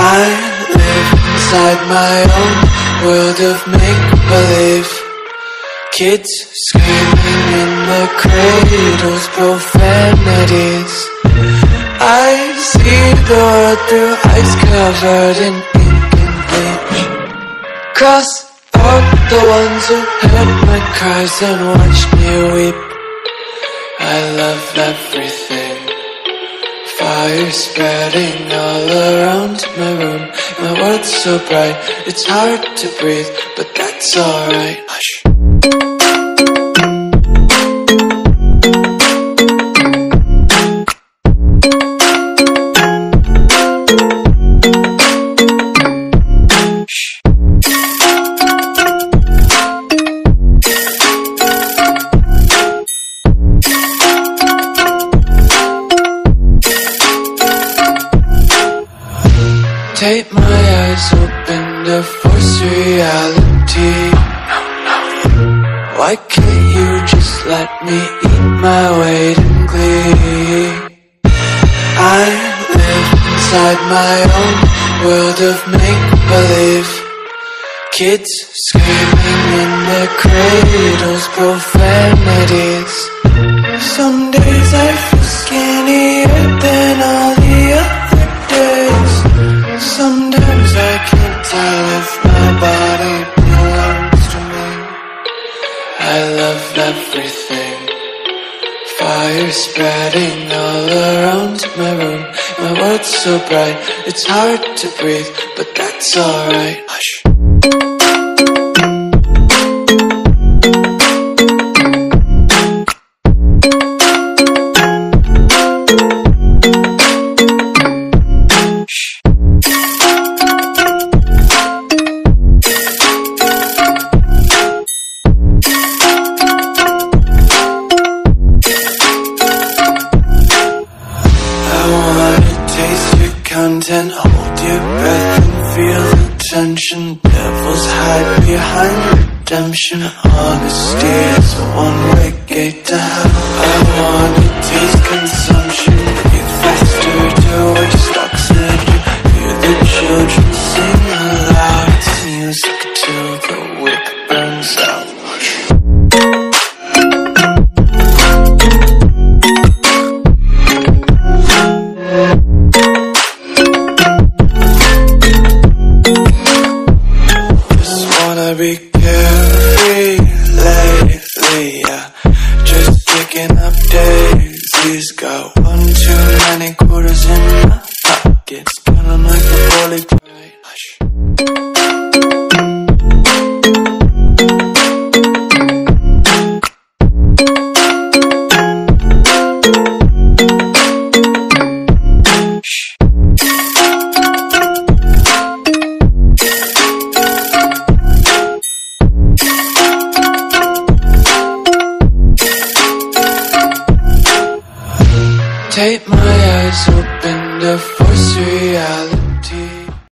I live inside my own world of make-believe. Kids screaming in the cradles, profanities. I see the world through ice covered in ink and bleach. Cross out the ones who heard my cries and watched me weep. I love everything. Fire spreading all around my room. My world's so bright, it's hard to breathe, but that's alright. Hush. Tape my eyes open to force reality. Why can't you just let me eat my weight in glee? I live inside my own world of make-believe. Kids screaming in their cradles, profanities. Some days I feel skinnier than all the other days. Sometimes I can't tell if my body belongs to me. I love everything. Fire spreading all around my room. My world's so bright, it's hard to breathe, but that's alright. Hush. Content, hold your breath and feel the tension. Devils hide behind redemption. Honesty is a one-way gate to hell. I wanna taste consumption. Breathe faster to waste oxygen. Hear the children sing aloud. It's music till the wick burns out. Be carefree lately, yeah. Just picking up daisies. Got one too many quarters in my pockets. Kinda like a fully